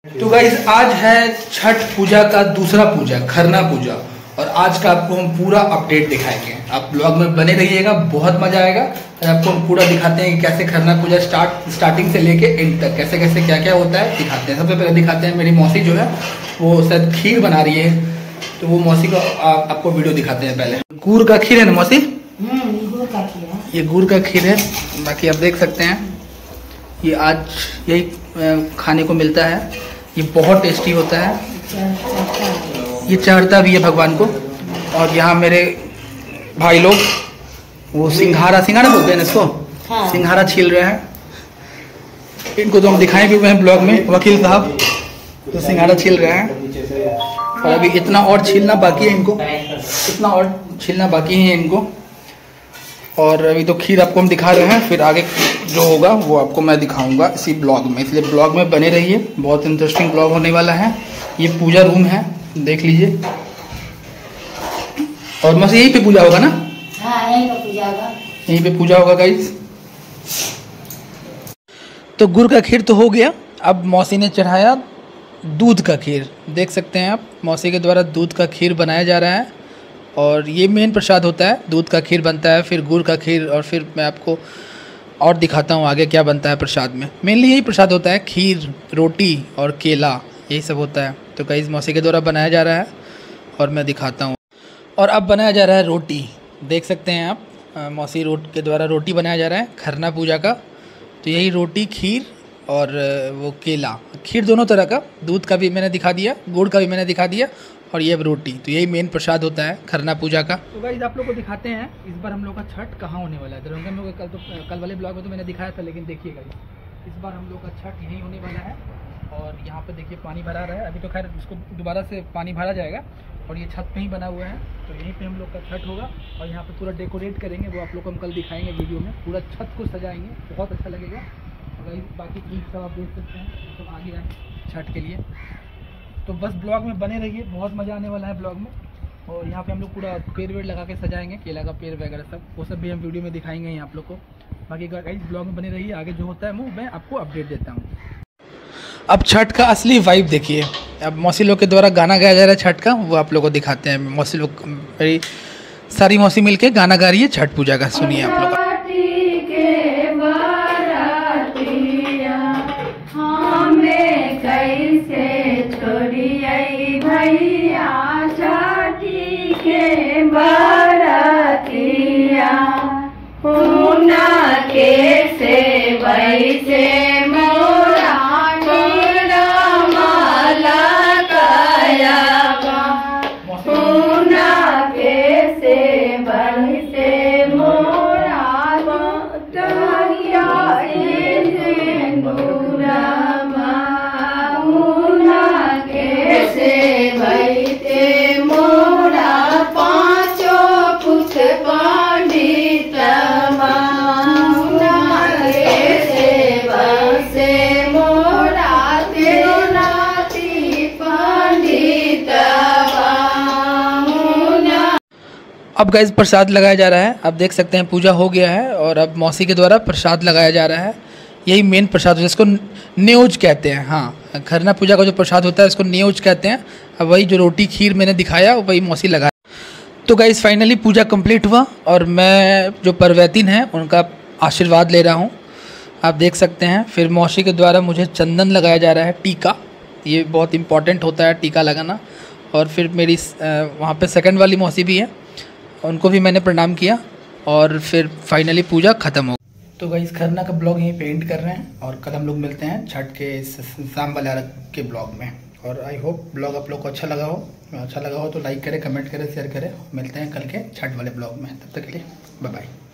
तो गाइस आज है छठ पूजा का दूसरा पूजा, खरना पूजा, और आज का आपको हम पूरा अपडेट दिखाएंगे। आप ब्लॉग में बने रहिएगा, बहुत मजा आएगा। आपको हम पूरा दिखाते हैं कि कैसे खरना पूजा स्टार्टिंग से लेके एंड तक कैसे कैसे क्या क्या होता है दिखाते हैं। सबसे पहले दिखाते हैं मेरी मौसी जो है वो शायद खीर बना रही है, तो वो मौसी को आपको वीडियो दिखाते हैं। पहले गुड़ का खीर है ना मौसी? गुड़ का खीर है। ये गुड़ का खीर है। बाकी आप देख सकते हैं ये आज यही खाने को मिलता है। ये बहुत टेस्टी होता है, ये चढ़ता भी है भगवान को। और यहाँ मेरे भाई लोग वो सिंघारा बोलते हैं इसको, हाँ। सिंघारा छील रहे हैं। इनको तो हम दिखाएं भी हुए हैं ब्लॉग में, वकील साहब तो सिंघारा छील रहे हैं। और अभी इतना और छीलना बाकी है इनको, इतना और छीलना बाकी है इनको। और अभी तो खीर आपको हम दिखा रहे हैं, फिर आगे जो होगा वो आपको मैं दिखाऊंगा इसी ब्लॉग में, इसलिए ब्लॉग में बने रहिए। बहुत इंटरेस्टिंग ब्लॉग होने वाला है। ये पूजा रूम है, देख लीजिए। और बस यहीं पे पूजा होगा ना? हाँ, यहीं पे पूजा होगा। यहीं पे पूजा होगा गाइस। तो गुड़ का खीर तो हो गया। अब मौसी ने चढ़ाया दूध का खीर। देख सकते हैं आप, मौसी के द्वारा दूध का खीर बनाया जा रहा है। और ये मेन प्रसाद होता है, दूध का खीर बनता है, फिर गुड़ का खीर, और फिर मैं आपको और दिखाता हूँ आगे क्या बनता है प्रसाद में। मेनली यही प्रसाद होता है, खीर, रोटी और केला, यही सब होता है। तो गाइस मौसी के द्वारा बनाया जा रहा है और मैं दिखाता हूँ। और अब बनाया जा रहा है रोटी, देख सकते हैं आप, मौसी के द्वारा रोटी बनाया जा रहा है खरना पूजा का। तो यही रोटी, खीर और वो केला, खीर दोनों तरह का, दूध का भी मैंने दिखा दिया, गुड़ का भी मैंने दिखा दिया, और ये रोटी। तो यही मेन प्रसाद होता है खरना पूजा का। तो गाइस आप लोग को दिखाते हैं इस बार हम लोग का छठ कहाँ होने वाला है। दरभंगा में कल वाले ब्लॉग में तो मैंने दिखाया था, लेकिन देखिएगा इस बार हम लोग का छठ यहीं होने वाला है। और यहाँ पे देखिए पानी भरा रहा है, अभी तो खैर उसको दोबारा से पानी भरा जाएगा। और ये छत पे ही बना हुआ है, तो यहीं पे हम लोग का छठ होगा। और यहाँ पे पूरा डेकोरेट करेंगे, वो आप लोग को हम कल दिखाएंगे वीडियो में। पूरा छत को सजाएंगे, बहुत अच्छा लगेगा। और बाकी चीज़ सब आप देख सकते हैं, तो आगे आए छठ के लिए। तो बस ब्लॉग में बने रहिए, बहुत मज़ा आने वाला है ब्लॉग में। और यहाँ पे हम लोग पूरा पेड़ वेड़ लगा के सजाएंगे, केला का पेड़ वगैरह सब, वो सब भी हम वीडियो में दिखाएंगे ही आप लोग को। बाकी गाइस ब्लॉग में बने रहिए, आगे जो होता है वो मैं आपको अपडेट देता हूँ। अब छठ का असली वाइब देखिए। अब मौसी लोग के द्वारा गाना गाया जा रहा है छठ का, वो आप लोग को दिखाते हैं। मौसी लोग, मेरी सारी मौसी मिल के गाना गा रही है छठ पूजा का, सुनिए आप लोग। अब गाइस प्रसाद लगाया जा रहा है। आप देख सकते हैं पूजा हो गया है और अब मौसी के द्वारा प्रसाद लगाया जा रहा है। यही मेन प्रसाद है, जिसको न्योज कहते हैं। हाँ, खरना पूजा का जो प्रसाद होता है इसको न्योज कहते हैं। अब वही जो रोटी खीर मैंने दिखाया वही मौसी लगाया। तो गाइस फाइनली पूजा कंप्लीट हुआ और मैं जो परवैतिन हैं उनका आशीर्वाद ले रहा हूँ, आप देख सकते हैं। फिर मौसी के द्वारा मुझे चंदन लगाया जा रहा है, टीका, ये बहुत इंपॉर्टेंट होता है टीका लगाना। और फिर मेरी वहाँ पर सेकेंड वाली मौसी भी है, उनको भी मैंने प्रणाम किया। और फिर फाइनली पूजा ख़त्म हो। तो गाइस खरना का ब्लॉग यहीं पे एंड कर रहे हैं, और कल हम लोग मिलते हैं छठ के शाम वाले अर्घ के ब्लॉग में। और आई होप ब्लॉग आप लोग को अच्छा लगा हो तो लाइक करें, कमेंट करें, शेयर करें। मिलते हैं कल के छठ वाले ब्लॉग में, तब तक के लिए बाय बाय।